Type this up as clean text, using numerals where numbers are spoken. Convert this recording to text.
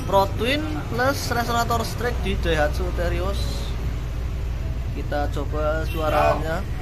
Pro Twin plus resonator strike di Daihatsu Terios. Kita coba suaranya.